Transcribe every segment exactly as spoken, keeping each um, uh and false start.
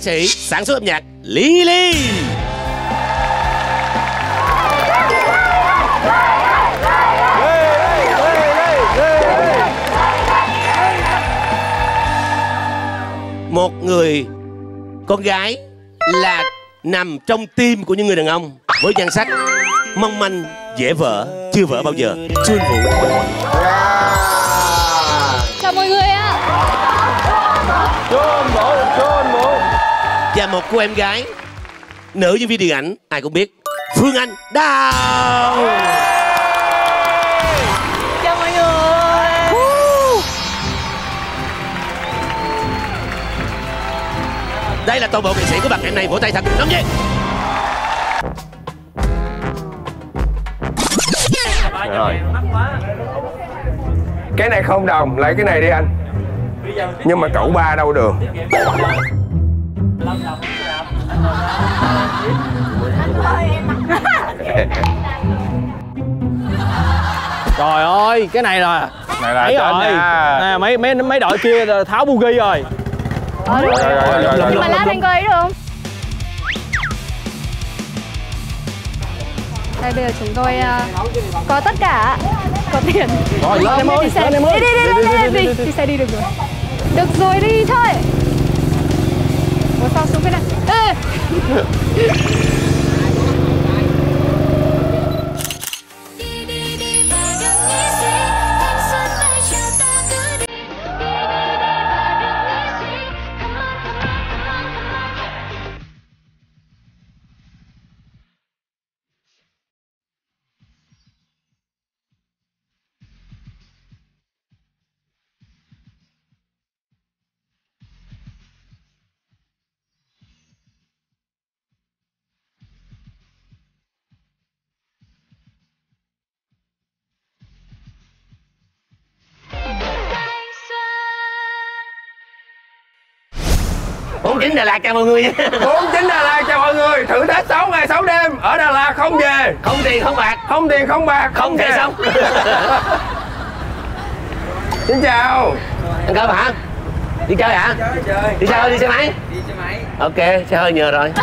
sĩ sản xuất âm nhạc Lily. Một người con gái là nằm trong tim của những người đàn ông với nhan sắc mong manh, dễ vỡ, chưa vỡ bao giờ. Xuân Vũ. Chào mọi người ạ. Xuân Vũ, Xuân Vũ. Và một cô em gái nữ diễn viên điện ảnh ai cũng biết, Phương Anh Đào. Chào mọi người. Đây là toàn bộ nghệ sĩ của bạn ngày hôm nay, vỗ tay thật nóng nhiệt. Rồi. Cái này không đồng, lấy cái này đi anh. Nhưng mà cậu ba đâu được. Trời ơi, cái này là Này là mấy rồi à, mấy mấy mấy đội kia tháo bugi rồi. Ờ, được rồi, rồi, rồi, rồi. Nhưng mà lát anh có ấy được không? Đây bây giờ chúng tôi uh, có tất cả, có tiền. Rồi, lên em ơi, lên em ơi. Đi đi đi đi đi đi, đi xe đi được rồi. Được rồi đi thôi. Ủa sao xuống cái này? Ê. bốn chín Đà Lạt chào mọi người nha. bốn chín Đà Lạt chào mọi người. Thử thách sáu ngày sáu đêm ở Đà Lạt không về. Không tiền không bạc. Không tiền không bạc. Không thể sống. Xin chào. Ăn cơm hả? Đi chơi hả? Chơi chơi. Đi xe hơi, đi xe máy? Đi xe máy. Ok, xe hơi nhờ rồi.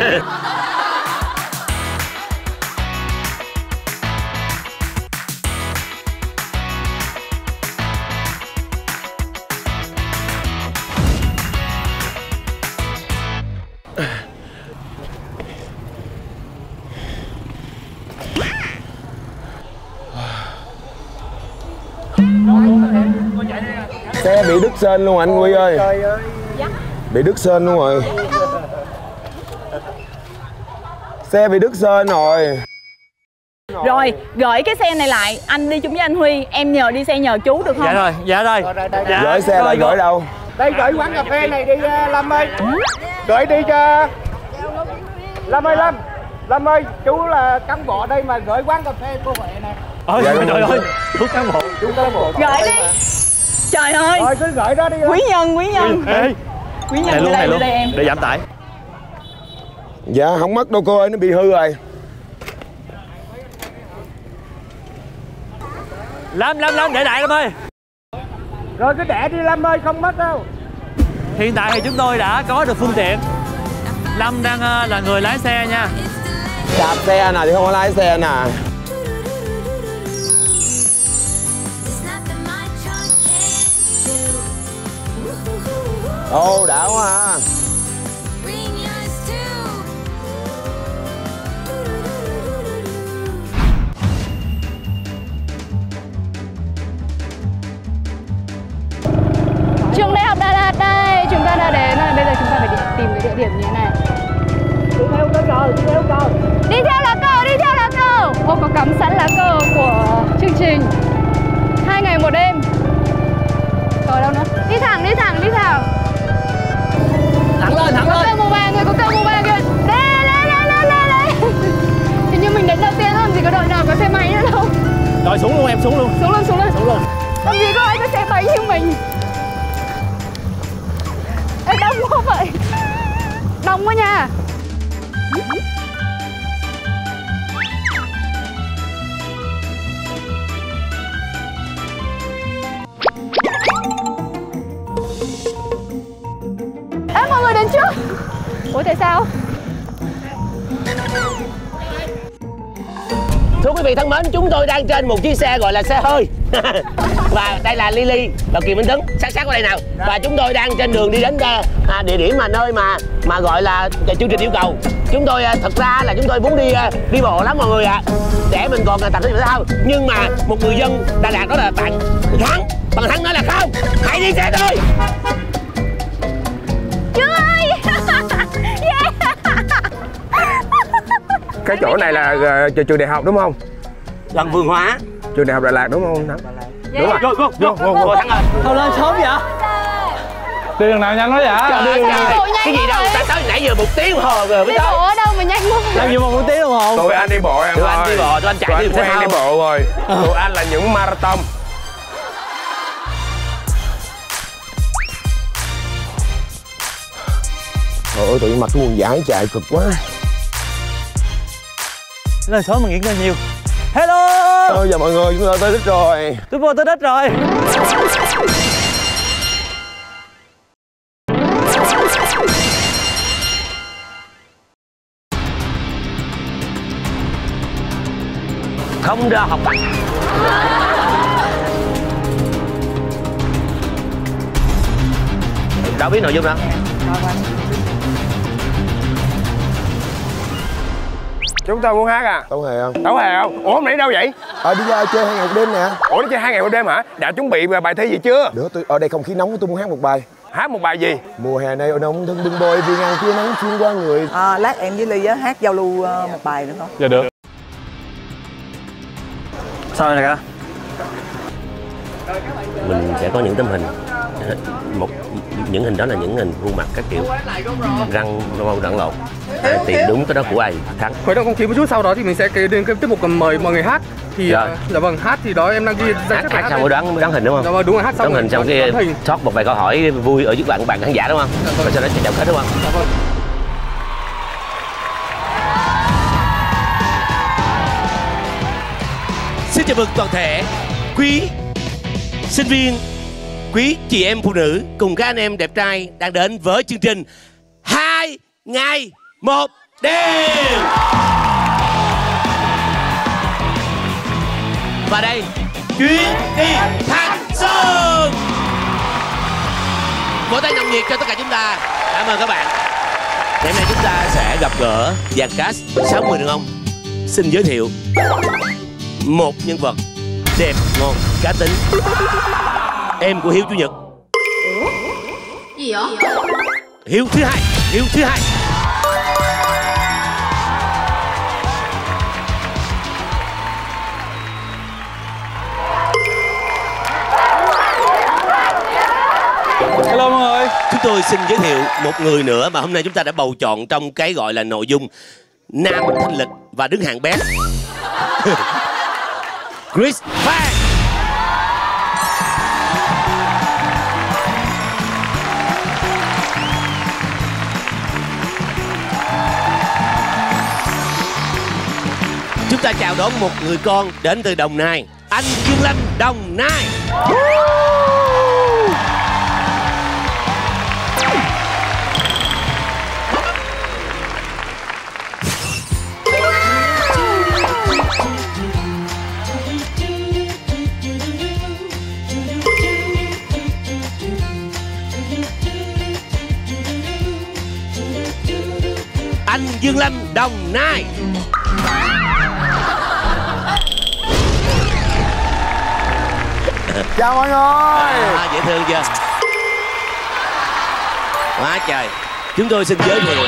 Xe bị đứt sên luôn anh Quy ơi. Bị đứt sên luôn rồi. Xe bị đứt sên rồi. Rồi, gửi cái xe này lại, anh đi chung với anh Huy, em nhờ đi xe nhờ chú được không? Dạ rồi, dạ rồi. Dạ. Gửi xe lại gửi đâu? Đây gửi quán cà phê này đi Lâm ơi. Gửi đi cho Lâm ơi, Lâm. Lâm ơi, chú là cán bộ đây mà gửi quán cà phê cô Huệ nè. Ôi dạ, trời ơi, chú cán bộ. Chú cán bộ. Gửi đi. Trời ơi. Rồi cứ gửi đó đi. Quý nhân, quý nhân. Ê. Quý nhân Này luôn, đây, này luôn. đây em. Để giảm tải. Dạ không mất đâu cô ơi, nó bị hư rồi. Lâm, Lâm, Lâm, để đại Lâm ơi. Rồi cứ để đi Lâm ơi, không mất đâu. Hiện tại thì chúng tôi đã có được phương tiện. Lâm đang uh, là người lái xe nha. Đạp xe nè thì không có lái xe nè. Ô đã quá ha. Trường Đại học Đà Lạt đây, chúng ta đã đến rồi. Bây giờ chúng ta phải đi tìm cái địa điểm như thế này. Đi theo lá cờ, đi theo lá cờ. Đi theo lá cờ, đi theo lá cờ. Ô, có cắm sẵn lá cờ của chương trình hai ngày một đêm. Cờ đâu nữa? Đi thẳng, đi thẳng, đi thẳng. Thẳng lên, thẳng Có lên. cờ màu vàng rồi, có cờ màu vàng kìa. Đây, đây, đây, đây, đây, đây. Hình như mình đến đầu tiên làm gì có đội nào có xe máy nữa đâu. Rồi xuống luôn em, xuống luôn. Xuống luôn, xuống luôn. Xuống luôn. Làm gì có ai có xe máy như mình. Ê, đông quá vậy. Đông quá nha. Ê, mọi người đến chưa? Ủa tại sao? Thưa quý vị thân mến, chúng tôi đang trên một chiếc xe gọi là xe hơi. Và đây là Lily và Kiều Minh Tuấn, sát sát qua đây nào. Và chúng tôi đang trên đường đi đến à, địa điểm mà nơi mà mà gọi là chương trình yêu cầu. Chúng tôi thật ra là chúng tôi muốn đi đi bộ lắm mọi người ạ, à, để mình còn tập thể dục thể thao. Nhưng mà một người dân Đà Lạt đó là bạn Thắng, bạn Thắng nói là không, hãy đi xe thôi. Chú ơi. Yeah. Cái chỗ này là uh, trường đại học đúng không? Gần vườn hóa. Trường đại học Đà Lạt đúng không Thắng? Đúng rồi. Vô vô vô vô vô Thắng ơi. Thôi lên sớm vậy? Đi đường nào nhanh nói vậy? Trời ơi, cái gì đâu, ta tới nãy giờ một tiếng hồ rồi mới tới. Đi bộ ở đâu mà nhanh quá? Làm gì mà một tiếng đồng hồ? Tụi anh đi bộ em tụi ơi. Anh đi bộ, tụi anh chạy đi quen đi bộ rồi. Tụi anh là những marathon. Trời ơi, tự nhiên mặt tôi buồn dãi chạy cực quá. Lên sớm mà nghỉ ngơi nhiều. Hello. Ôi giờ mọi người, chúng ta tới đích rồi. Tôi vô tới đích rồi. Không ra học bắt. Đâu biết nội dung đâu. Chúng ta muốn hát à? Tấu hề không? Tấu hề không? Ủa hôm nay đâu vậy? Ờ đi ra chơi hai ngày một đêm nè. Ủa đi chơi hai ngày một đêm hả? Đã chuẩn bị bài thi gì chưa? Được, tôi ở đây không khí nóng, tôi muốn hát một bài. Hát một bài gì? Mùa hè này nóng thân bưng bôi vì ngang kia nắng xuyên qua người. À, lát em với Ly á hát giao lưu uh, một bài nữa không? Dạ được. Sao này cả? Mình sẽ có những tấm hình, một những hình đó là những hình khuôn mặt các kiểu, răng râu răng lột, à, tìm đúng cái đó của ai thắng. Khởi động không khí một chút, sau đó thì mình sẽ kể đến cái tiết mục cầm mời mọi người hát. Thì Rồi. dạ vâng, hát thì đó em đang ghi danh sách Hát xong mới đoán mới đoán hình đúng không? Dạ vâng, đúng rồi, hát xong đoán hình xong kia sót một vài câu hỏi vui ở trước bạn bạn khán giả đúng không? Dạ vâng. Rồi sau đó sẽ chọn hết đúng không? Dạ vâng. Xin chào mừng toàn thể quý sinh viên, quý chị em phụ nữ cùng các anh em đẹp trai đang đến với chương trình hai ngày một đêm. Và đây, chuyến đi Thanh Xuân. Vỗ tay nồng nhiệt cho tất cả chúng ta. Cảm ơn các bạn. Ngày hôm nay chúng ta sẽ gặp gỡ dàn cast sáu mươi đàn ông. Xin giới thiệu một nhân vật đẹp ngon cá tính, em của Hiếu chủ nhật. Gì vậy? Hiếu thứ hai, Hiếu thứ hai. Hello mọi người. Chúng tôi xin giới thiệu một người nữa mà hôm nay chúng ta đã bầu chọn trong cái gọi là nội dung nam thanh lịch và đứng hạng bét. Chris Phan. Chúng ta chào đón một người con đến từ Đồng Nai, anh Dương Lâm, Đồng Nai. Anh Dương Lâm, Đồng Nai. Chào mọi người. À, dễ thương chưa? Quá trời. Chúng tôi xin giới thiệu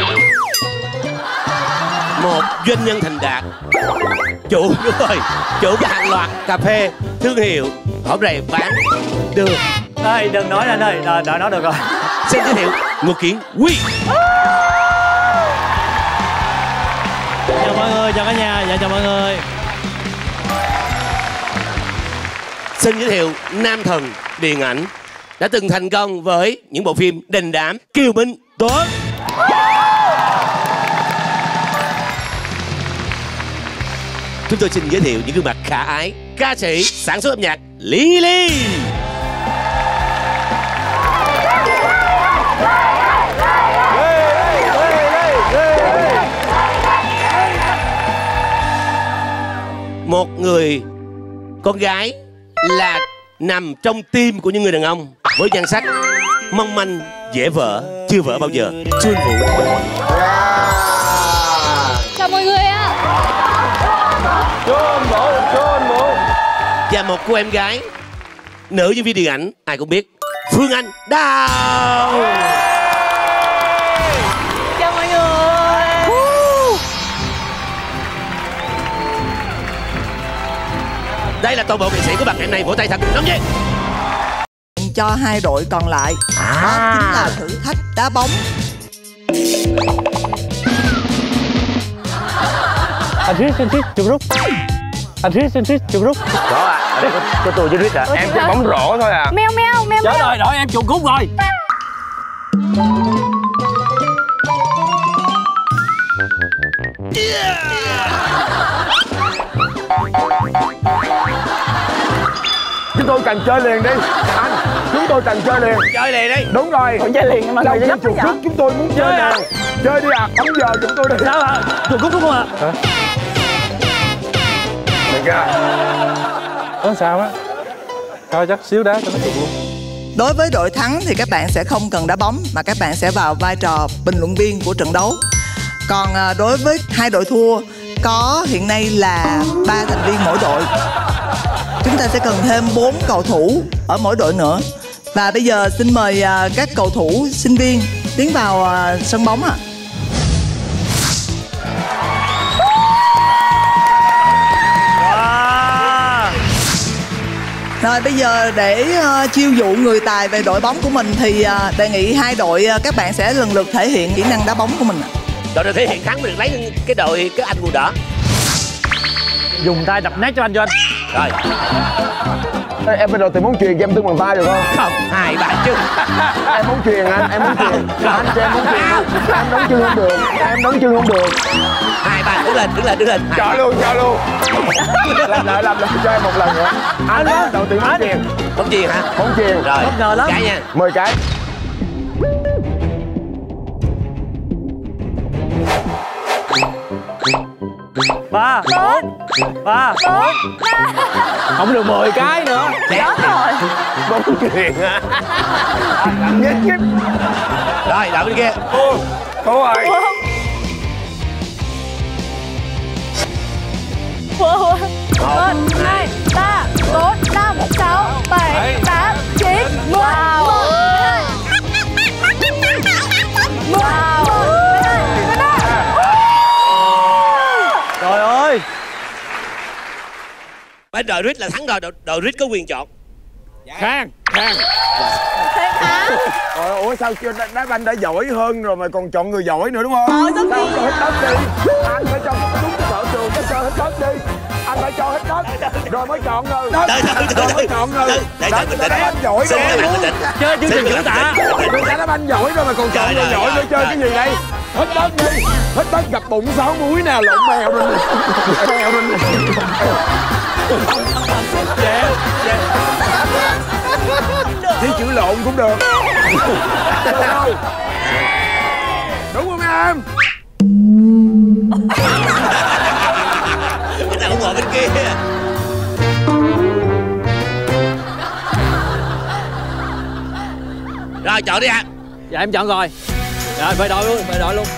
một doanh nhân thành đạt, chủ đúng rồi, chủ của hàng loạt cà phê thương hiệu ở đây bán được. Ê, đừng nói anh ơi, đã, đã nói được rồi. Xin giới thiệu Ngô Kiến Huy. Chào mọi người, chào cả nhà, dạ chào mọi người. Xin giới thiệu nam thần điện ảnh đã từng thành công với những bộ phim đình đám, Kiều Minh Tuấn. Chúng tôi xin giới thiệu những gương mặt khả ái, ca sĩ sản xuất âm nhạc Lily. một người con gái là nằm trong tim của những người đàn ông với nhan sắc mong manh, dễ vỡ, chưa vỡ bao giờ. Xuân Vũ. Chào mọi người ạ. Xuân Vũ, Xuân Vũ. Và một cô em gái nữ diễn viên điện ảnh ai cũng biết, Phương Anh Đào. Chào mọi người. Đây là toàn bộ nghệ sĩ của bạn ngày hôm nay, vỗ tay thật nóng nhiệt. Cho hai đội còn lại À. đó chính là thử thách đá bóng. Anh Rít, anh Rít, chụp rút. Anh Rít, anh Rít, chụp rút. Có à, ở đây có, có tôi với Rít à. Em chơi bóng rổ thôi à. Meo meo meo Chết meo. rồi, đội em chụp cút rồi. Chúng tôi cần chơi liền đi. Anh, chúng tôi cần chơi liền. Chơi liền đi. Đúng rồi. Ủa chơi liền mà Đâu người game gấp chụp vậy? rút chúng tôi muốn chơi nào. Chơi đi à, bấm giờ chúng tôi đi. Sao hả? Chụp cút đúng không ạ? Đừng ra. Có sao á? Thôi chắc xíu đá cho nó chụp luôn. Đối với đội thắng thì các bạn sẽ không cần đá bóng mà các bạn sẽ vào vai trò bình luận viên của trận đấu. Còn à, đối với hai đội thua có hiện nay là ba thành viên mỗi đội. Chúng ta sẽ cần thêm bốn cầu thủ ở mỗi đội nữa. Và bây giờ xin mời à, các cầu thủ sinh viên tiến vào à, sân bóng ạ. Rồi bây giờ để uh, chiêu dụ người tài về đội bóng của mình thì uh, đề nghị hai đội uh, các bạn sẽ lần lượt thể hiện kỹ năng đá bóng của mình ạ. Đội nào thể hiện thắng mình được lấy cái đội cái anh màu đỏ. Dùng tay đập nát cho anh cho anh. Rồi. Ê, em bây giờ tìm bóng chuyền cho em tung bằng tay được không? Không, hai bạn chứ. Em bóng chuyền anh, em bóng chuyền. Anh cho em bóng chuyền luôn. Em đóng chân không được, em đóng chân không được. Hai bạn đứng lên, đứng lên, đứng lên. Hai. Cho luôn, cho luôn. Làm lại, làm lại cho em một lần nữa. Anh á, đầu tiên bóng chuyền. Bóng chuyền hả? Bóng chuyền. Rồi. Bất ngờ lắm. Cái nha. mười cái. Ba, bốn, ba, bốn. Không được mười cái nữa. Đó rồi. Bóng chuyền á. Nhất nhất. Rồi, đợi bên kia. Ô, cô ơi. Một, hai, ba, bốn, năm, sáu, bảy, tám, chín, mười. Một, hai. Một, một, hai, ba. Trời ơi. Bên đội Rít là thắng rồi, đội, đội Rít có quyền chọn. Khang, Khang. Ờ, ủa sao chưa đá, đá banh đã giỏi hơn rồi mà còn chọn người giỏi nữa đúng không? Ờ, tất Sao nhiên. cho hết đất đi. Anh phải cho đúng cái sở trường, cái cho hết đất đi. Anh phải cho hết đất rồi mới chọn người. Đợi, đợi, đợi, Rồi mới đợi. chọn người. Đợi, đợi, Đá- bình đá tĩnh. banh giỏi Xin rồi. các bạn bình tĩnh. Chơi chương trình chúng ta. Người ta đá banh giỏi rồi mà còn chọn Trời người ơi, giỏi trời nữa chơi ơi. cái gì đây? Hết đất đi. Hết đất gặp bụng sáu múi nè, lộn mèo rồi. Mèo rồi. Chỉ chữ lộn cũng được. Đúng không em? Người ta ủng hộ bên kia. Rồi, chọn đi ạ. Dạ em chọn rồi. Rồi về đội luôn, về đội luôn.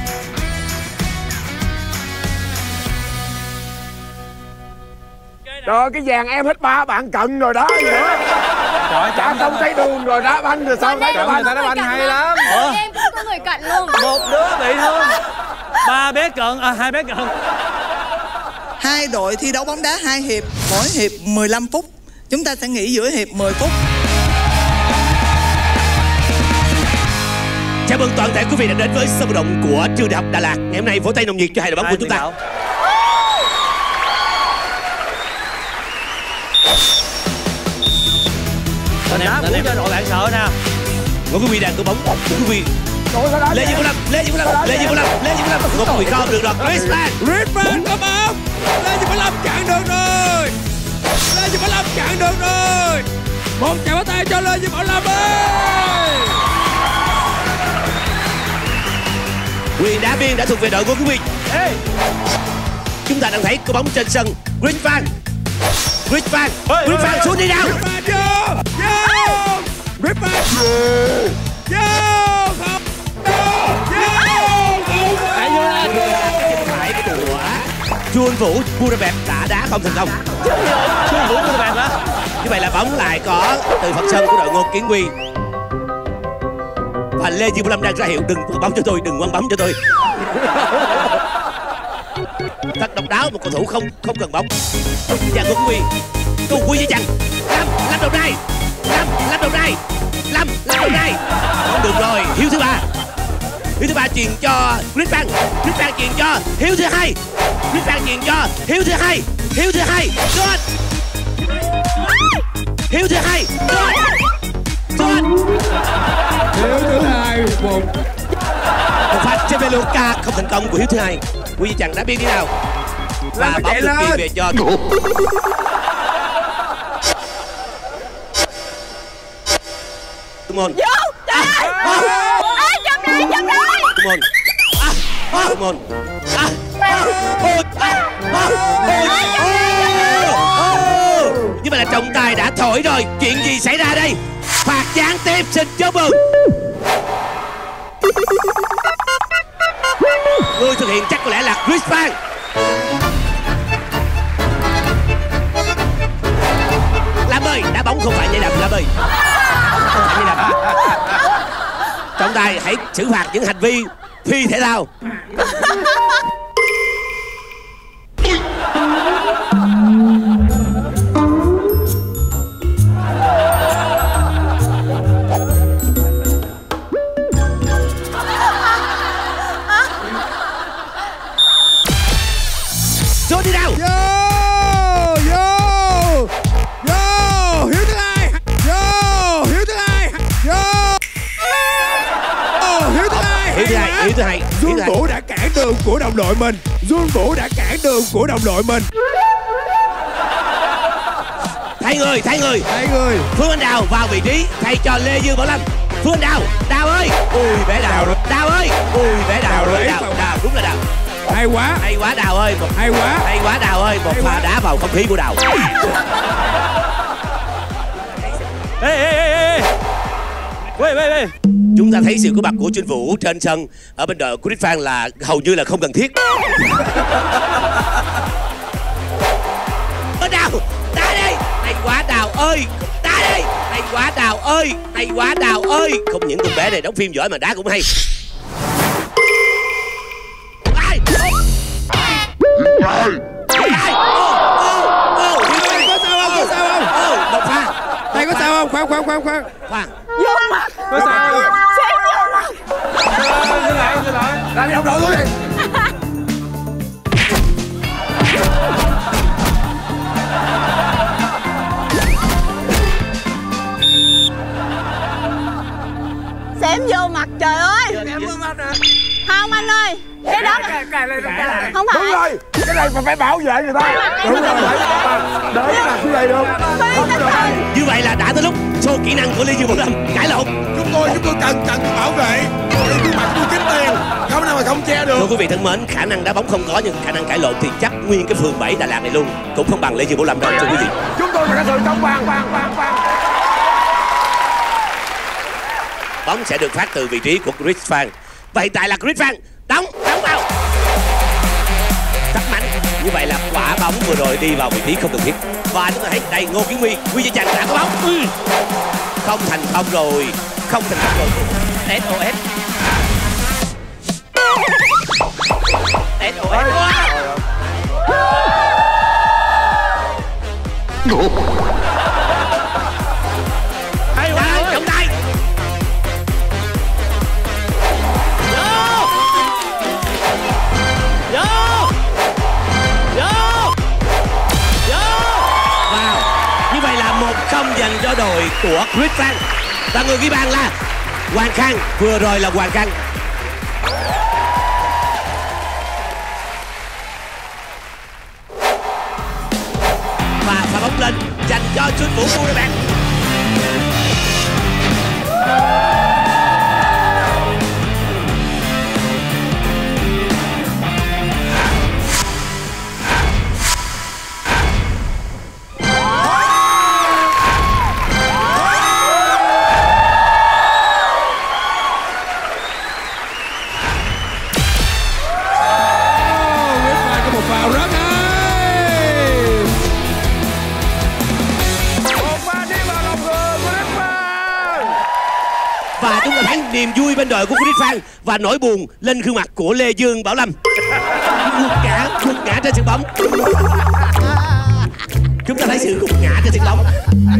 Rồi cái vàng em hết ba bạn cận rồi đó gì nữa. Trời Chả không thấy đường rồi đá banh rồi sao thấy đá banh. đá banh hay lắm. Em cũng có người cận luôn. Một đứa bị thương. Ba bé cận, à hai bé cận. Hai đội thi đấu bóng đá hai hiệp, mỗi hiệp mười lăm phút. Chúng ta sẽ nghỉ giữa hiệp mười phút. Chào mừng toàn thể quý vị đã đến với sân vận động của trường đại học Đà Lạt. Ngày hôm nay vỗ tay nồng nhiệt cho hai đội bóng của chúng ta. Anh em, anh em cho đội bạn sợ nè. Một quý vị đang có bóng, một quý vị Lê Duy Vũ Lâm, Lê Duy Vũ Lâm, Lê Duy Vũ Lâm, Lê Duy Vũ Lâm, một quý vị không được rồi. Griezmann, Griezmann có bóng. Lê Duy Vũ Lâm chặn được rồi. Lê Duy Vũ Lâm chặn được rồi. Một chạm bắt tay cho Lê Duy Vũ Lâm ơi. quyền đá biên đã thuộc về đội của quý vị. Chúng ta đang thấy có bóng trên sân. Chris Phan, Chris Phan, Chris Phan xuống đi nào. Vô, vô, Chris Phan, vô, không, Chu Anh Vũ Budapest đã đá không thành công. Chu Anh Vũ Budapest hả? Như vậy là bóng lại có từ phần sân của đội Ngô Kiến Huy. Và Lê Duy Vũ Lâm đang ra hiệu đừng quăng bóng cho tôi, đừng quăng bóng cho tôi. Thật độc đáo, một cầu thủ không không cần bóng. Và Ngô Kiến Huy cùng Huy với Trần. Lâm, Lâm đầu này, Lâm, Lâm đầu này, Lâm, Lâm đầu này. Không được rồi, Hiếu thứ ba. Hiếu thứ ba truyền cho Chris Phan, Chris Phan truyền cho Hiếu thứ hai, Chris Phan truyền cho Hiếu thứ hai, Hiếu thứ hai, John, Hiếu thứ hai, John, John, Hiếu thứ hai, một. Một pha trên Veluca không thành công của Hiếu thứ hai. Quy Trần đã biên đi nào và bóng được biên về cho Tumon. Vô, trời ơi. Ê, chậm lại, chậm lại. Tumon. À, à, Tumon. À, à, ôi, à, à, ôi, như vậy là trọng tài đã thổi rồi. Chuyện gì xảy ra đây? Phạt gián tiếp, xin chúc mừng. Người thực hiện chắc có lẽ là Chris Phan. Lam ơi, đá bóng không phải nhảy đập Lam ơi. Không phải nhảy đập. Trọng tài hãy xử phạt những hành vi phi thể thao. Đi nào. Vô, vô, vô, Hiếu thứ hai, vô, Hiếu thứ hai, vô, Hiếu thứ hai, Hiếu thứ hai, Hiếu thứ hai. Dương Vũ đã cản đường của đồng đội mình, Dương Vũ đã cản đường của đồng đội mình. Thay người, thay người, Hai người. Phương Anh Đào vào vị trí thay cho Lê Dương Bảo Lâm. Phương Anh Đào, Đào ơi, ui bé Đào, Đào ơi, ui bé Đào, Đào, Đào, Đào, đúng là Đào. Hay quá, Hay quá Đào ơi, một hay quá, hay quá Đào ơi, một pha đá vào không khí của Đào. Ê, ê, ê, ê. Ê, ê, ê. Chúng ta thấy sự có mặt của Chu Anh Vũ trên sân ở bên đội của Chris Phan là hầu như là không cần thiết. Ơ Đào, đá đi, hay quá Đào ơi, đá đi, hay quá Đào ơi, hay quá Đào ơi. Không những con bé này đóng phim giỏi mà đá cũng hay. Ai? Ai? Ô, ô, ô, có sao không, có sao không? Ô, một pha. Đây có sao không? Khoan, khoan, khoan, khoan. Khoan. Vô mặt. Có sao không? Xem vô mặt. Đưa lại, đưa lại. Làm gì đồng đội tôi đi. Xem vô mặt, trời ơi. Không anh ơi, cái đó không phải. Đúng rồi, cái này mà phải bảo vệ người ta. Đúng rồi, để làm cái này được. Không được. Như vậy là đã tới lúc show kỹ năng của Lê Dương Bảo Lâm cãi lộn. Chúng tôi, chúng tôi cần cần bảo vệ. Tôi gương mặt tôi kiếm tiền, không nào mà không che được. Thưa quý vị thân mến, khả năng đá bóng không có nhưng khả năng cãi lộn thì chắc nguyên cái phường bảy Đà Lạt này luôn cũng không bằng Lê Dương Bảo Lâm đâu thưa quý vị. Chúng tôi phải có sự công bằng, bằng, bằng, bằng. Bóng sẽ được phát từ vị trí của Chris Phan. Và hiện tại là Chris Phan đóng, đóng vào. Rất mạnh. Như vậy là quả bóng vừa rồi đi vào vị trí không cần thiết. Và chúng ta thấy đây Ngô Kiến Huy, Huy Gia Trần đã có bóng. Ừ. Không thành công rồi, không thành công rồi. ét ô ét. ét ô ét. Hay quá. Trọng tài. một không dành cho đội của Chris Phan. Và người ghi bàn là Hoàng Khang. Vừa rồi là Hoàng Khang. Và pha bóng lên dành cho Chu Anh Vũ Budapest. Và chúng ta thấy niềm vui bên đội của Chris Phan và nỗi buồn lên gương mặt của Lê Dương Bảo Lâm. Gục ngã, gục ngã trên sân bóng. Chúng ta thấy sự gục ngã trên sân bóng.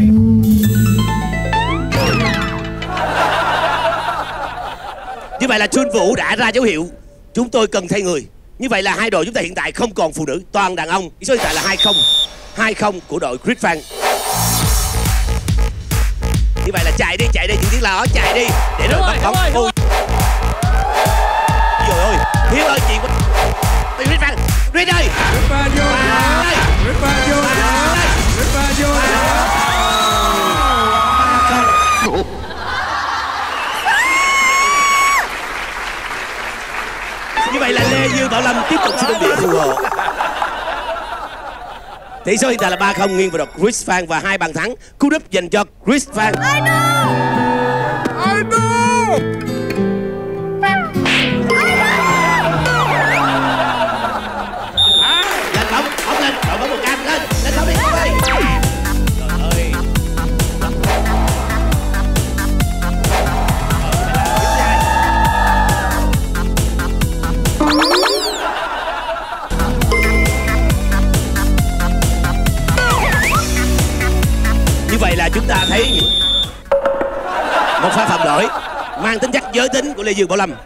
Như vậy là Xuân Vũ đã ra dấu hiệu chúng tôi cần thay người. Như vậy là hai đội chúng ta hiện tại không còn phụ nữ, toàn đàn ông. Số hiện tại là hai không. hai không của đội Chris Phan. Như vậy là chạy đi, chạy đi, những tiếng là đó, chạy đi để rồi bắt bóng. Ôi trời ơi, Hiếu ơi, chuyện của Chris Phan. Chris ơi, Chris Phan vô, Chris Phan vô, Chris Phan vô. Như vậy là Lê Dương Bảo Lâm tiếp tục xin đơn vị phù hộ. Tỷ số hiện tại là ba không nghiêng vào đội Chris Phan và hai bàn thắng cú đúp dành cho Chris Phan. I know. I know. Lên bóng, bóng lên, đội bóng một cam lên, lên bóng đi, bóng đi. Trời ơi. Như vậy là chúng ta thấy một pha phạm lỗi mang tính chất giới tính của Lê Dương Bảo Lâm.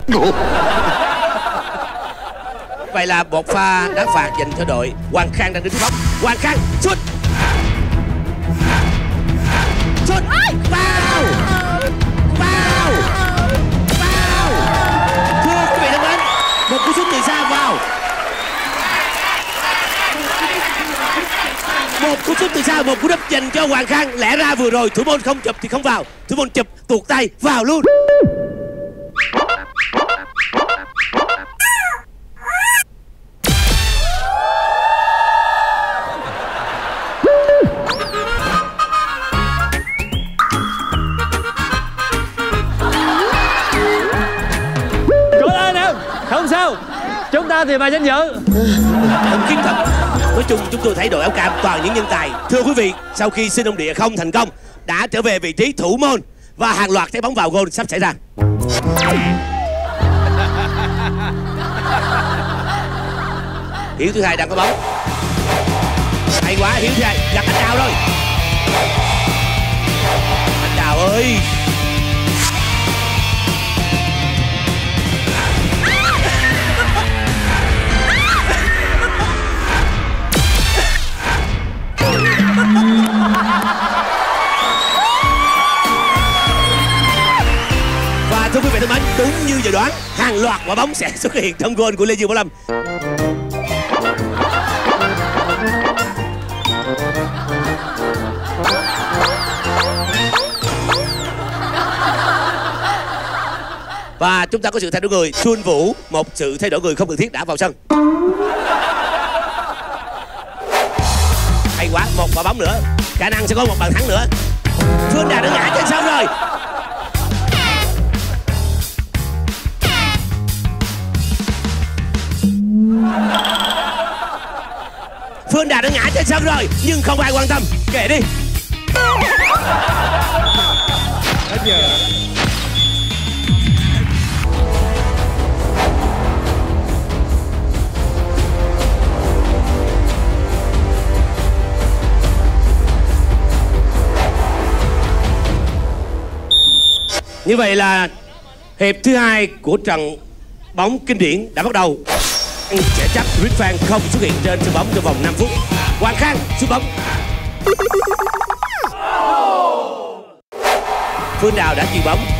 Vậy là một pha đá phạt dành cho đội Hoàng Khang đang đứng trước bóng. Hoàng Khang sút, sút, vào, vào, vào. Thưa quý vị thân mến, một cú sút từ xa vào. Một cú sút từ xa, một cú đúp dành cho Hoàng Khang. Lẽ ra vừa rồi thủ môn không chụp thì không vào, thủ môn chụp tuột tay vào luôn. Cố lên em, không sao, chúng ta tìm bài danh dự. Ông Kim thật. Nói chung chúng tôi thấy đội áo cam toàn những nhân tài. Thưa quý vị, sau khi xin ông địa không thành công, đã trở về vị trí thủ môn và hàng loạt trái bóng vào goal sắp xảy ra. Hiếu thứ hai đang có bóng. Hay quá, Hiếu thứ hai gặp anh Đào rồi. Anh Đào ơi. Và thưa quý vị thân mến, đúng như dự đoán, hàng loạt quả bóng sẽ xuất hiện trong goal của Lê Dương Bảo Lâm. Và chúng ta có sự thay đổi người. Xuân Vũ, một sự thay đổi người không cần thiết đã vào sân. Hay quá, một quả bóng nữa, khả năng sẽ có một bàn thắng nữa. Phương Đào đã ngã trên sân rồi. Phương Đào đã ngã trên sân rồi, nhưng không ai quan tâm. Kệ đi. Hết giờ. Như vậy là hiệp thứ hai của trận bóng kinh điển đã bắt đầu. Sẽ chắc Chris Phan không xuất hiện trên sân bóng trong vòng năm phút. Hoàng Khang sút bóng. Phương Đào đã chuyền bóng.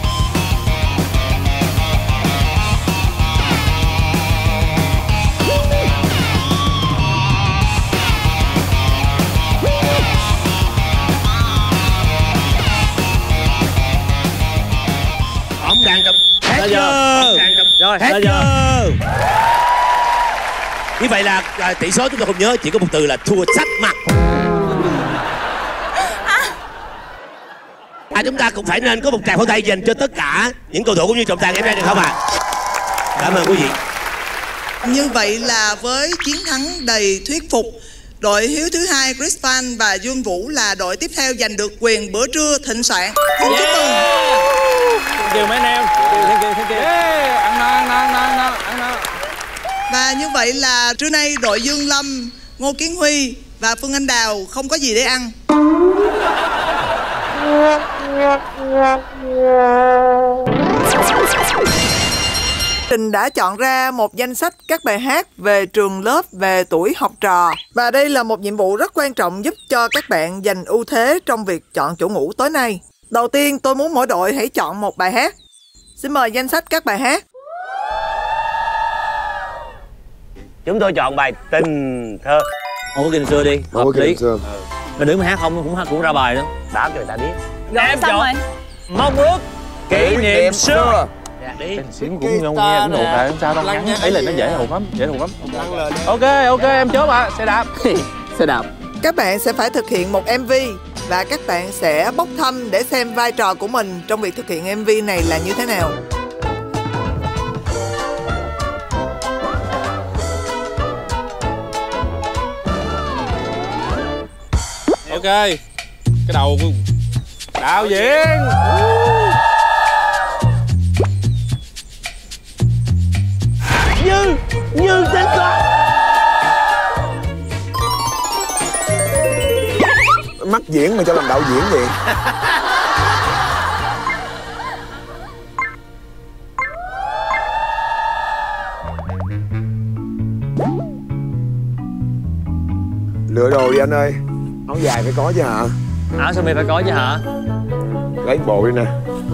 Bóng đang trong hết giờ. Rồi, hết giờ. giờ. Như vậy là à, tỷ số chúng ta không nhớ, chỉ có một từ là thua sách mặt. À, chúng ta cũng phải nên có một tràng pháo tay dành cho tất cả những cầu thủ cũng như trọng tài ngày hôm nay được không ạ? À? Cảm ơn quý vị. Như vậy là với chiến thắng đầy thuyết phục, đội Hiếu thứ hai Chris Phan và Dương Vũ là đội tiếp theo giành được quyền bữa trưa thịnh soạn. Xin chúc mừng. Thank you mấy anh em. Thank you, thank you. Yeah, ăn no, ăn no, ăn no, ăn no, ăn no. Và như vậy là trưa nay đội Dương Lâm, Ngô Kiến Huy và Phương Anh Đào không có gì để ăn. Trình đã chọn ra một danh sách các bài hát về trường lớp, về tuổi học trò. Và đây là một nhiệm vụ rất quan trọng giúp cho các bạn giành ưu thế trong việc chọn chỗ ngủ tối nay. Đầu tiên tôi muốn mỗi đội hãy chọn một bài hát. Xin mời danh sách các bài hát. Chúng tôi chọn bài Tình Thơ. Không có Kinh Xưa đi, hợp lý. Mình đứng mà hát không cũng cũng ra bài nữa. Đó cho người ta biết. Em chọn Mong Ước Kỷ Niệm Xưa. Đi. Xính cũng không nghe cũng thuộc tại sao đâu ngắn. Ấy là nó dễ thuộc lắm, dễ thuộc lắm. Ok, ok em chốt ạ. Xe đạp. Xe đạp. Các bạn sẽ phải thực hiện một em vê và các bạn sẽ bốc thăm để xem vai trò của mình trong việc thực hiện em vê này là như thế nào. Ok. Cái đầu của đạo diễn. Như Như tên con. Mắc diễn mà cho làm đạo diễn vậy. Lựa đồ đi anh ơi. Áo dài phải có chứ hả? Áo sơ mi phải có chứ hả? Lấy bộ đi nè.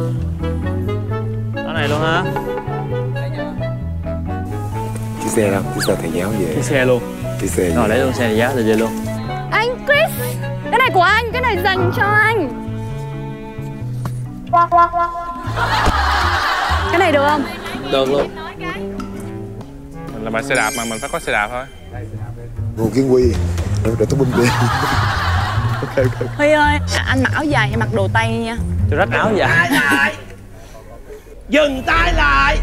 Áo này luôn hả? Chiếc xe đâu? Chiếc xe thầy giáo về. Chiếc xe luôn. Chiếc xe. Rồi lấy luôn xe này giá rồi về luôn. Anh Chris, cái này của anh, cái này dành cho anh. Cái này được không? Được luôn. Mình là bài xe đạp mà mình phải có xe đạp thôi. Ngô Kiến Huy. Để, để tôi bưng đi. Ok ok. Huy ơi, anh mặc áo dài, em mặc đồ tây nha. Tôi rách áo vậy. Tay lại. Dừng tay lại.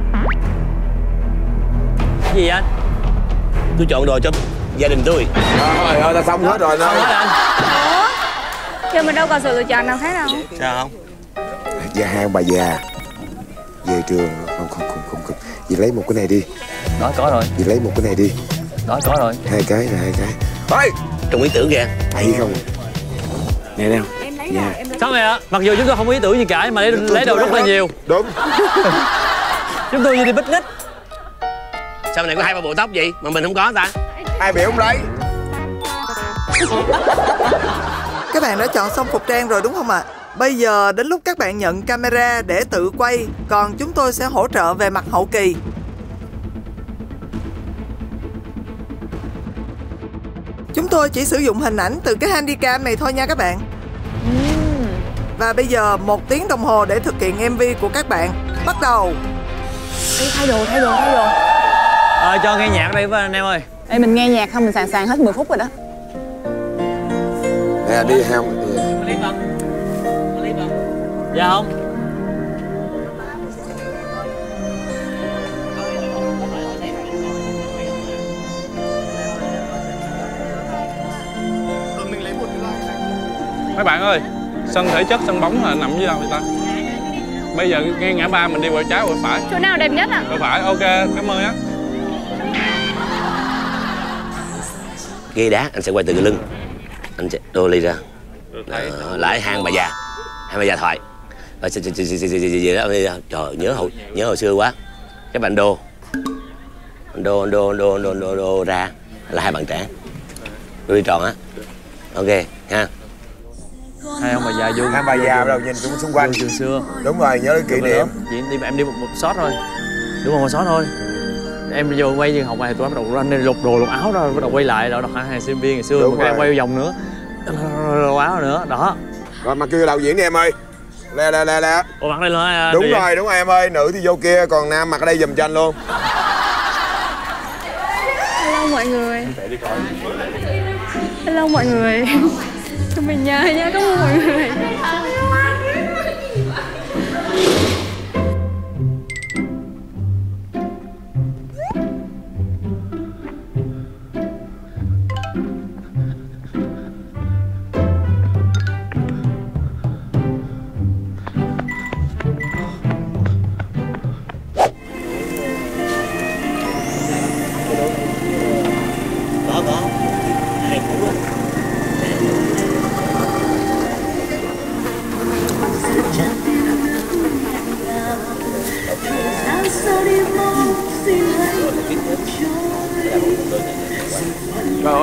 Cái gì anh? Tôi chọn đồ cho gia đình tôi. Rồi ơi, ta xong hết rồi Xong đó. hết anh. Giờ mình đâu còn sự lựa chọn nào khác đâu. Sao không? Gia Hàng bà già về trường. Không không không không, không. Dì lấy một cái này đi. Đó có rồi. Dì lấy một cái này đi. Đó có rồi. Hai cái là hai cái. Ôi Trong ý tưởng kìa. hay không? Nè nè. Dạ. Sao vậy ạ? Mặc dù chúng tôi không có ý tưởng gì cả mà lấy lấy đồ rất là nhiều. Đúng. Chúng tôi như đi picnic. Sao này có hai ba bộ tóc vậy mà mình không có ta? Ai biểu không lấy? Các bạn đã chọn xong phục trang rồi đúng không ạ? Bây giờ đến lúc các bạn nhận camera để tự quay, còn chúng tôi sẽ hỗ trợ về mặt hậu kỳ. Chúng tôi chỉ sử dụng hình ảnh từ cái handycam này thôi nha các bạn. Và bây giờ một tiếng đồng hồ để thực hiện em vê của các bạn. Bắt đầu. Ê, thay đồ, thay đồ, thay đồ. Ờ, cho nghe nhạc đây với anh em ơi. Ê, mình nghe nhạc không, mình sẵn sàng hết mười phút rồi đó. Nè đi không? Dạ không? Mấy bạn ơi, sân thể chất, sân bóng là nằm dưới đâu vậy ta? Bây giờ ngay ngã ba mình đi qua trái qua phải. Chỗ nào đẹp nhất ạ? Qua phải, ok, cảm ơn nhé. Ghê đá, anh sẽ quay từ cái lưng. Anh sẽ đô ly ra. Đó, lại hang bà già. Hang bà già thoại. Và trời, nhớ hồi nhớ hồi xưa quá. Cái bạn đô. Đô đô đô đô đô đô ra là hai bạn trẻ. Đô đi tròn á. Ok ha. Hai ông bà già vô. Hai bà già đâu nhìn cũng xung quanh. Trường xưa. Đúng rồi, nhớ đến kỷ niệm. Chị đi em đi một, một shot thôi. Đúng rồi, một shot thôi. Em vô quay trường học này tụi em bắt đầu anh lục đồ lục áo rồi bắt đầu quay lại rồi đọc hai sinh viên ngày xưa một em quay vòng nữa. Lục áo nữa, đó. Rồi mặc kêu đạo diễn đi em ơi. Lẹ lẹ lẹ lẹ. Ủa mặc đây luôn hả? Đúng rồi, đúng rồi em ơi, nữ thì vô kia còn nam mặc ở đây giùm cho anh luôn. Hello mọi người. Hello mọi người. Tụi mình nhớ nha, cảm ơn mọi người.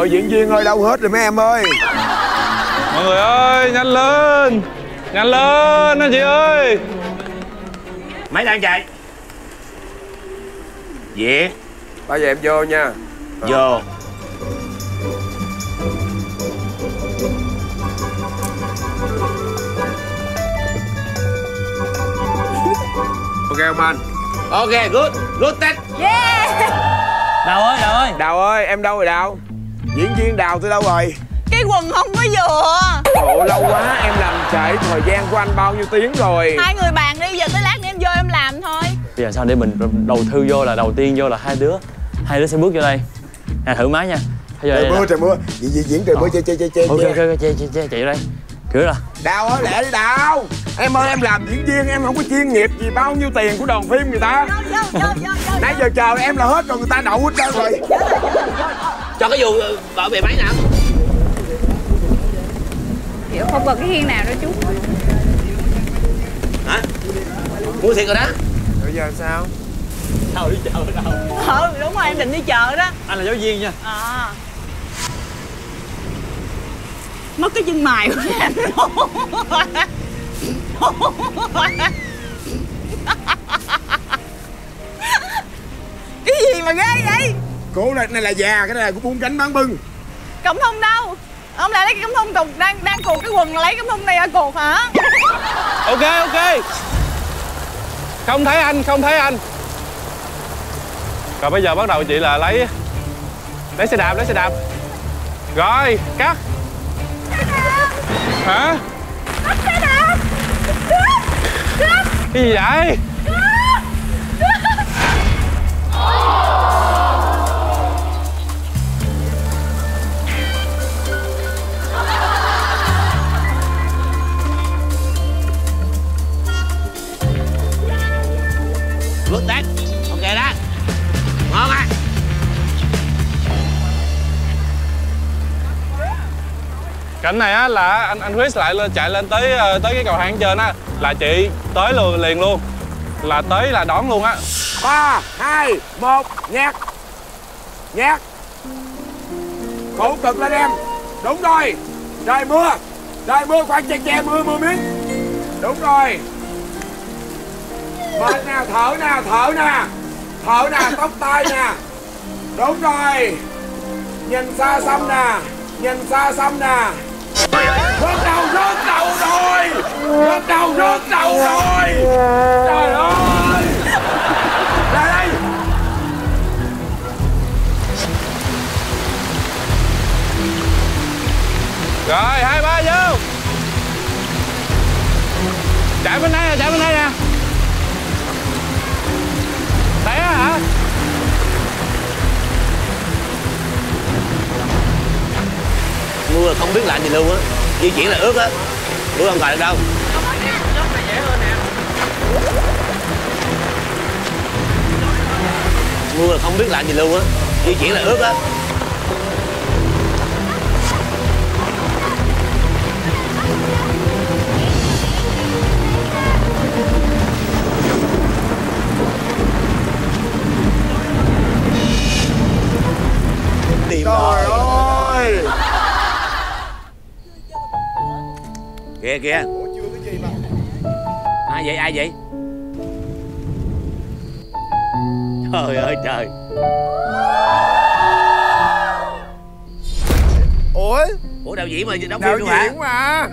Đội diễn viên ơi, đâu hết rồi mấy em ơi. Mọi người ơi, nhanh lên. Nhanh lên anh chị ơi. Mấy đang chạy? Việt. Bao giờ em vô nha. Vô. Ok không anh? Ok, good, good test. Yeah. Đào ơi, Đào ơi. Đào ơi, em đâu rồi Đào? Diễn viên Đào tôi đâu rồi? Cái quần không có vừa. Ồ, lâu quá, em làm trễ thời gian của anh bao nhiêu tiếng rồi. Hai người bàn đi, giờ tới lát nữa em vô em làm thôi. Bây giờ sao để mình đầu tư vô là đầu tiên vô là hai đứa. Hai đứa sẽ bước vô đây. Nè thử máy nha. Trời mưa, trời mưa. Diễn, diễn, diễn trời mưa, chơi, chơi, chơi, chơi. Ok, ok, ok, chơi, chơi, chơi, chạy vô đây. Kiểu là Đào ơi, lẹ đi Đào. Em ơi, em làm diễn viên, em không có chuyên nghiệp gì, bao nhiêu tiền của đoàn phim người ta. Vô, vô, vô, vô, vô. Nãy giờ chờ em là hết rồi, người ta đậu hết trơn rồi. Cho cái vụ bảo vệ máy nào. Kiểu không còn cái hiên nào nữa chú. Hả? Mua thiệt rồi đó. Bây giờ sao? sao đi chợ đâu. Ừ, đúng rồi, em định đi chợ đó. Anh là giáo viên nha. À. Mất cái chân mày của em luôn. Cái gì mà ghê vậy? Cô này, này là già, cái này là của buôn gánh bán bưng. Cổng thun đâu? Ông lại lấy cái cổng thun cột đang đang cột cái quần, lấy cổng thun này ra cột hả? Ok, ok. Không thấy anh, không thấy anh. Rồi bây giờ bắt đầu chị là lấy lấy xe đạp, lấy xe đạp. Rồi, cắt. Hả? Cắt xe đạp. Cái gì vậy? Good test. Ok đó. Ngon á. Cảnh này á là anh anh Chris lại lên chạy lên tới tới cái cầu thang trên á là chị tới luôn liền luôn. Là tới là đón luôn á. Ba, hai, một, nhạc. Nhạc. Khổ cực lên em. Đúng rồi. Trời mưa. Trời mưa, khoan che che mưa mưa miếng. Đúng rồi. Mệt nè, thở nè, thở nè. Thở nè, tóc tai nè. Đúng rồi. Nhìn xa xăm nè. Nhìn xa xăm nè. Rớt đầu, rớt đầu rồi. Rớt đầu, rớt đầu rồi. Trời ơi. Lại đây. Rồi, hai ba vô. Chạy bên đây nè, chạy bên đây nè. Té hả? Mưa không biết làm gì luôn á. Di chuyển là ướt á. Mưa không còn được đâu. Mưa không biết làm gì luôn á. Di chuyển là ướt á. Trời ơi. Kìa kìa. Ai vậy, ai vậy? Trời ơi trời. Ủa? Ủa đạo diễn mà đóng Đạo phim luôn hả? diễn mà.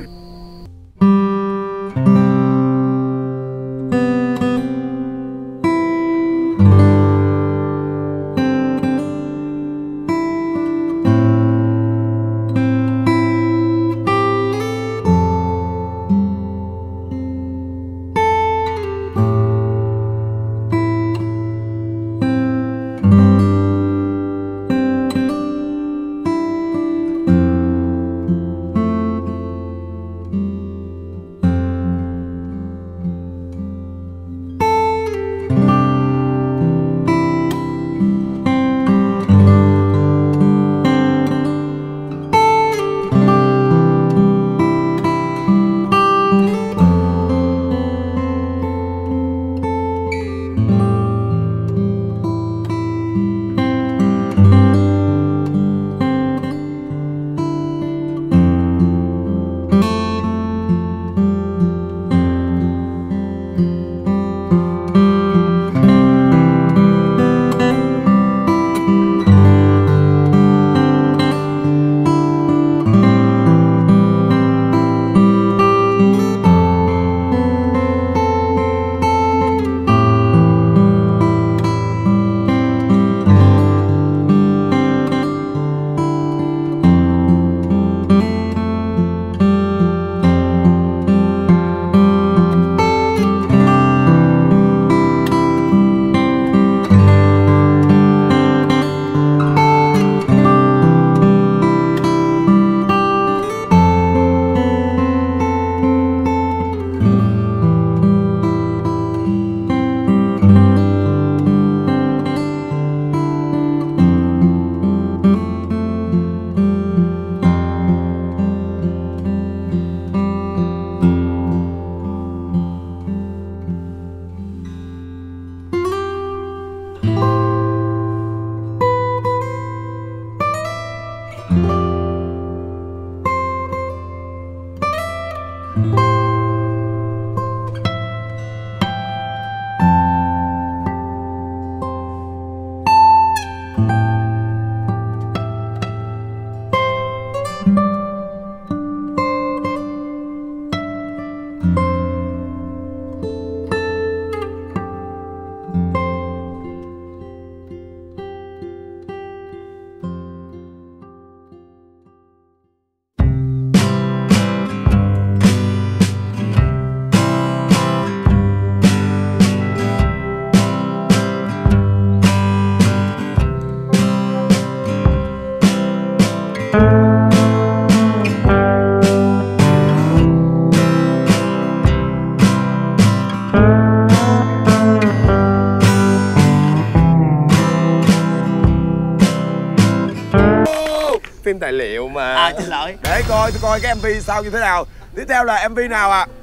phim tài liệu mà. À xin lỗi. Để coi tôi coi cái em vê sau như thế nào. Tiếp theo là em vê nào ạ? À?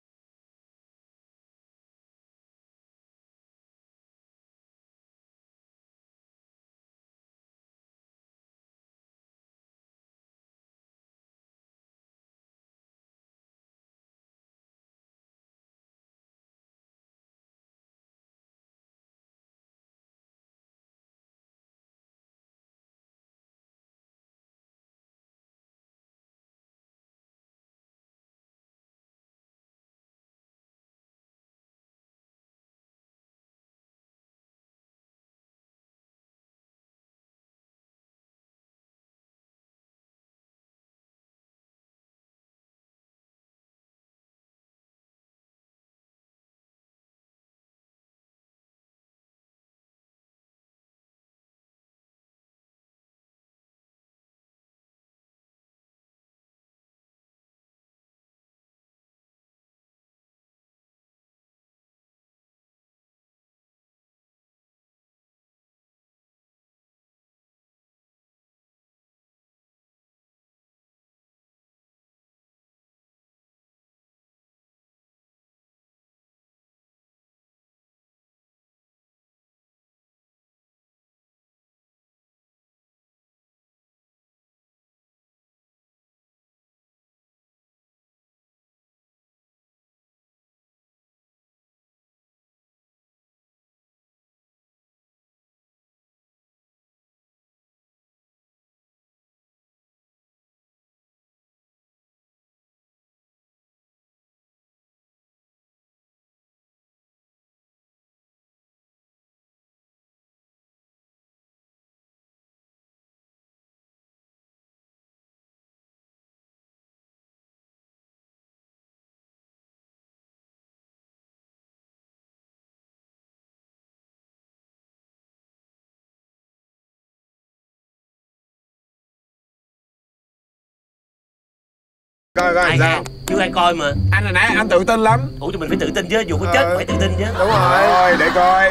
Coi coi sao? Chứ ai coi mà. Anh hồi nãy anh tự tin lắm. Ủa thì mình phải tự tin chứ, dù có chết ờ. phải tự tin chứ. Đúng rồi. Rồi để coi.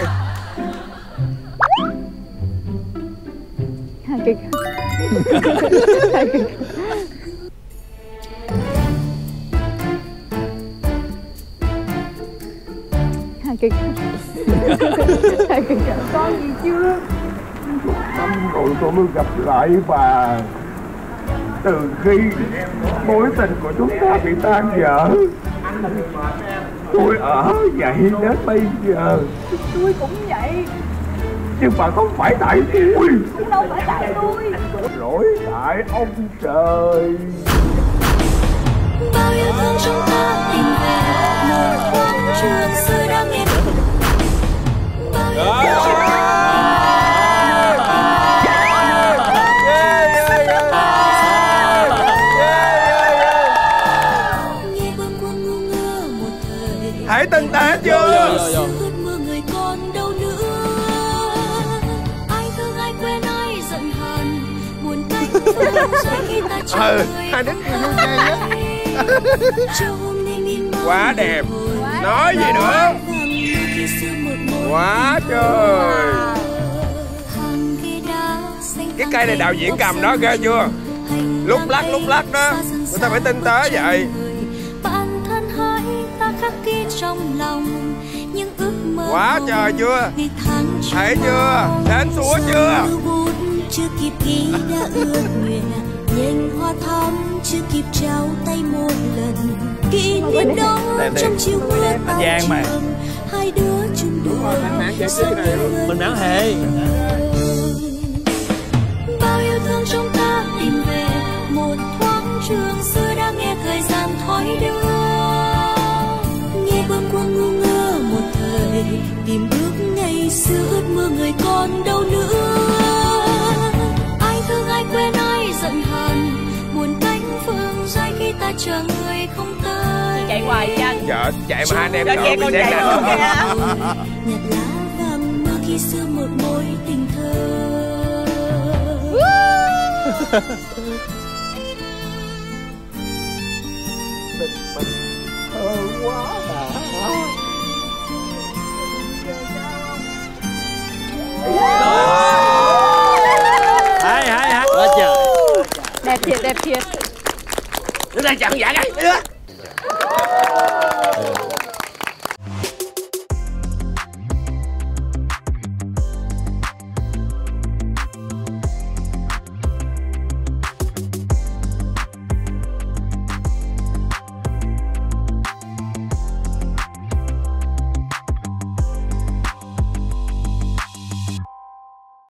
Hài kịch. Hài kịch. Hài kịch. Hài kịch. Con gì chưa? Năm rồi tôi mới gặp lại bà. Từ khi mối tình của chúng ta bị tan vỡ, tôi ở vậy đến bây giờ. Tôi cũng vậy. Nhưng mà không phải tại tôi. Cũng đâu phải tại tôi. Lỗi tại ông trời. Bao yêu thương chúng ta tìm về một quán trường xưa đã nghe. Hãy tinh tế chưa? Người còn đâu nữa. Ai thương ai quên ai giận hờn. Buồn cách khi ta chờ ừ, hai đứa kia vui vẻ. Quá đẹp. Nói gì nữa? Quá trời. Cái cây này đạo diễn cầm đó ghê chưa? Lúc lắc lúc lắc đó. Người ta phải tinh tế vậy. Quá trời chưa? Thấy chưa? Đến súa chưa? Chưa kịp ghi đã ước nguyện. Nhìn hoa thắm chưa kịp trao tay một lần. Kỷ niệm đó trong chiều mưa bao trường. Hai đứa chung đua mình bán hề. Bao yêu thương chúng ta tìm về một thoáng trường xưa đã nghe thời gian thói đưa. Nghe bâng quâng ngu ngơ một thời tìm bước ngày xưa ước mơ người còn đâu nữa. Ai thương ai quên ai giận hờn. Buồn cánh phương dài khi ta chờ người không tới. Chạy hoài chăng? Dạ chạy mà hai anh em cho nghe con chạy luôn kìa. Nhặt lá vàng mưa khi xưa một mối tình thơ. Thơ quá đã. Hay hay hay quá trời. thiệt, đẹp thiệt. Đứng đây chào khán giả cái, mấy đứa.